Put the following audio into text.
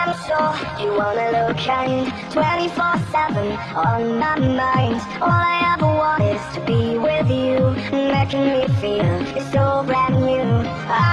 I'm sure you wanna look kind 24/7 on my mind. All I ever want is to be with you, making me feel it's so brand new.